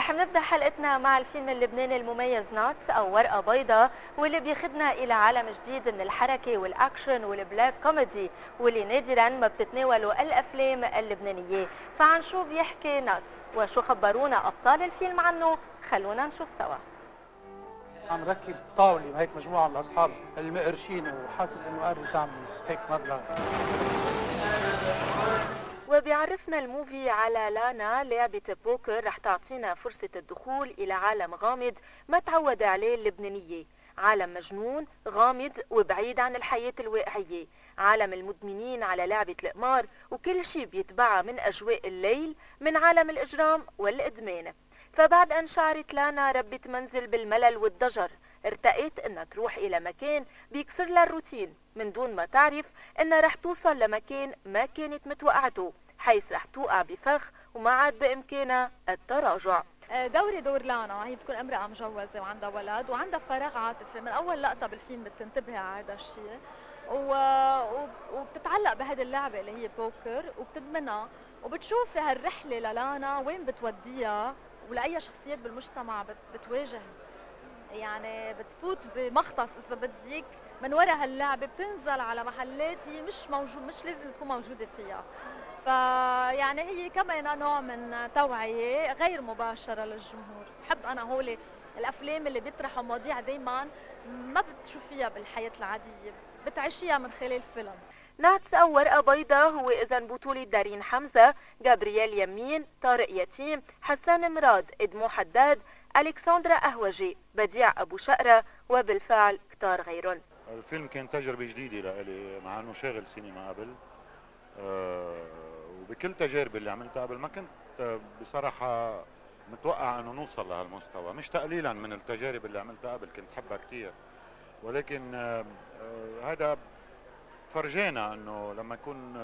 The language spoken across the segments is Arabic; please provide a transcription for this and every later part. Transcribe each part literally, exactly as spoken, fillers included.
رح نبدأ حلقتنا مع الفيلم اللبناني المميز ناتس أو ورقة بيضاء، واللي بياخدنا إلى عالم جديد من الحركة والأكشن والبلاك كوميدي واللي نادرا ما بتتناوله الأفلام اللبنانية. فعن شو بيحكي ناتس وشو خبرونا أبطال الفيلم عنه؟ خلونا نشوف سوا. عم ركب طاولة وهيك مجموعة من الأصحاب المقرشين وحاسس إنه قادر تعمل هيك مبلغ. وبيعرفنا الموفي على لانا لعبة بوكر رح تعطينا فرصة الدخول إلى عالم غامض ما تعود عليه اللبنانية، عالم مجنون غامض وبعيد عن الحياة الواقعية، عالم المدمنين على لعبة القمار وكل شيء بيتبعها من أجواء الليل من عالم الإجرام والإدمان. فبعد أن شعرت لانا ربة منزل بالملل والضجر، ارتقيت انها تروح الى مكان بيكسر لها الروتين من دون ما تعرف انها رح توصل لمكان ما كانت متوقعته، حيث رح توقع بفخ وما عاد بامكانها التراجع. دوري دور لانا، هي بتكون امرأة مجوزة وعندها ولد وعندها فراغ عاطفي. من اول لقطة بالفيلم بتنتبه على هذا الشيء و... وبتتعلق بهذه اللعبة اللي هي بوكر وبتدمنها، وبتشوف هالرحلة للانا وين بتوديها ولاي شخصيات بالمجتمع بت... بتواجه. يعني بتفوت بمختص اذا بدك من وراء هاللعبه، بتنزل على محلات هي مش موجود مش لازم تكون موجوده فيها. فيعني هي كمان نوع من توعيه غير مباشره للجمهور. بحب انا هول الافلام اللي بيطرحوا مواضيع دائما ما بتشوفيها بالحياه العاديه، بتعيشيها من خلال فيلم. ناتس أو ورقة بيضاء هو إذن بطولة دارين حمزة، جابرييل يمين، طارق يتيم، حسان مراد، إدمو حداد، ألكسندرا أهوجي، بديع أبو شقرة، وبالفعل كتار غيرهم. الفيلم كان تجربة جديدة لإلي مع إنه شاغل سينما قبل، أه وبكل تجاربي اللي عملتها قبل ما كنت أه بصراحة متوقع إنه نوصل لهالمستوى، مش تقليلا من التجارب اللي عملتها قبل كنت حبها كتير، ولكن أه أه هذا فرجينا إنه لما يكون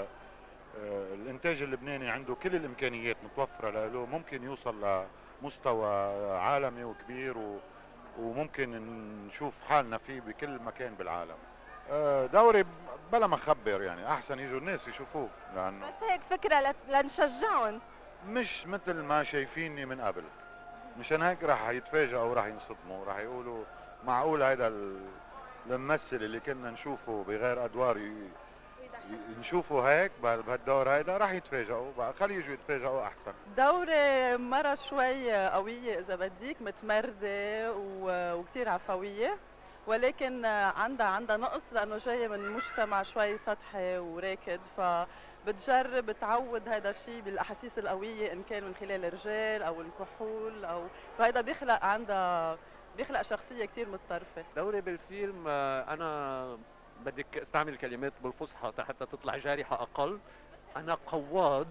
الإنتاج اللبناني عنده كل الإمكانيات متوفرة له ممكن يوصل لمستوى عالمي وكبير، و وممكن نشوف حالنا فيه بكل مكان بالعالم. دوري بلا ما اخبر، يعني احسن يجوا الناس يشوفوه، لانه بس هيك فكره لنشجعهم، مش مثل ما شايفيني من قبل. مشان هيك راح يتفاجئوا وراح ينصدموا، راح يقولوا معقول هذا الممثل اللي كنا نشوفه بغير ادوار نشوفه هيك بهالدور هيدا، راح يتفاجئوا بقى، خلي يجوا يتفاجئوا احسن. دورة مرة شوي قوية إذا بديك، متمردة وكتير عفوية، ولكن عندها عندها نقص لأنه جاية من مجتمع شوي سطحي وراكد، فبتجرب تعود هذا الشيء بالأحاسيس القوية إن كان من خلال الرجال أو الكحول، أو فهذا بيخلق عندها بيخلق شخصية كتير متطرفة. دوري بالفيلم أنا بدك استعمل كلمات بالفصحى حتى تطلع جارحة أقل. أنا قواض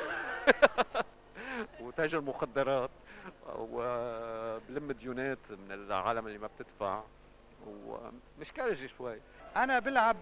وتاجر مخدرات وبلم ديونات من العالم اللي ما بتدفع ومش كارجي شوي. أنا بلعب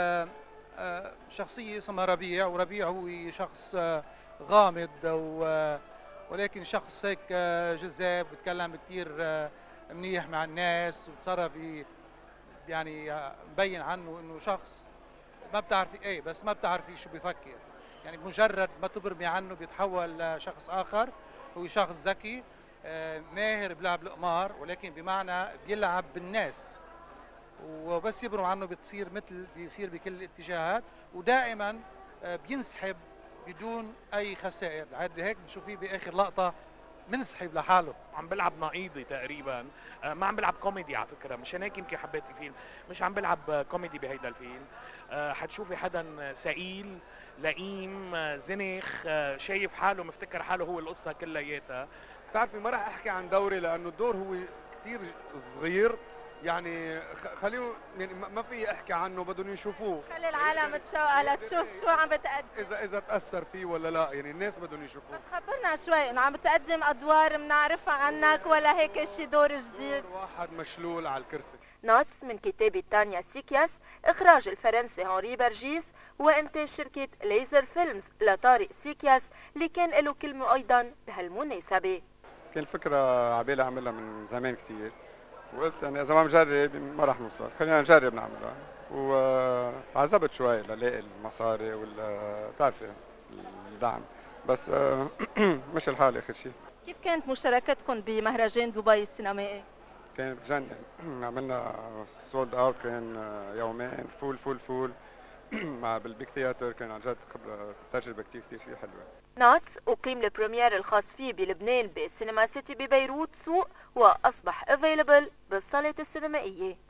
شخصية اسمها ربيع، وربيع هو شخص غامض ولكن شخص هيك جذاب، بتكلم كثير منيح مع الناس وتصرف يعني مبين عنه انه شخص ما بتعرفي ايه، بس ما بتعرفي شو بيفكر، يعني بمجرد ما تبرمي عنه بيتحول لشخص اخر. هو شخص ذكي ماهر بلعب القمار، ولكن بمعنى بيلعب بالناس، وبس يبرم عنه بتصير مثل بيصير بكل الاتجاهات، ودائما بينسحب بدون اي خسائر. لحد هيك بتشوفيه باخر لقطه منسحب لحاله. عم بلعب نقيضي تقريبا، ما عم بلعب كوميدي على فكره، مشان هيك يمكن حبيت الفيلم، مش عم بلعب كوميدي بهيدا الفيلم. حتشوفي حدا سئيل لئيم زنخ شايف حاله مفتكر حاله هو القصه كلياتها. بتعرفي ما راح احكي عن دوري لانه الدور هو كثير صغير، يعني خليه يعني ما في احكي عنه، بدهم يشوفوه، خلي العالم تشوقها لتشوف شو عم بتقدم، اذا اذا تاثر فيه ولا لا، يعني الناس بدهم يشوفوه. بس خبرنا شوي انه عم بتقدم ادوار بنعرفها عنك ولا هيك شي دور جديد؟ دور واحد مشلول على الكرسي. ناتس من كتابة تانيا سيكياس، اخراج الفرنسي هنري برجيس، وانتاج شركة ليزر فيلمز لطارق سيكياس اللي كان له كلمة ايضا بهالمناسبة. كان فكرة عبالي اعملها من زمان كثير، وقلت يعني اذا ما بنجرب ما راح نوصل، خلينا نجرب نعملها، وعذبت شوي للاقي المصاري ولا بتعرفي الدعم، بس مش الحال اخر شيء. كيف كانت مشاركتكم بمهرجان دبي السينمائي؟ كان بتجنن. عملنا سولد اوت، كان يومين فول فول فول مع بالبيك ثياتر. كان عن جد خبره تجربه كثير كثير كثير حلوه. ناتس أقيم البريمير الخاص فيه بلبنان بالسينما سيتي ببيروت سوق، وأصبح افيلبل بالصالة السينمائية.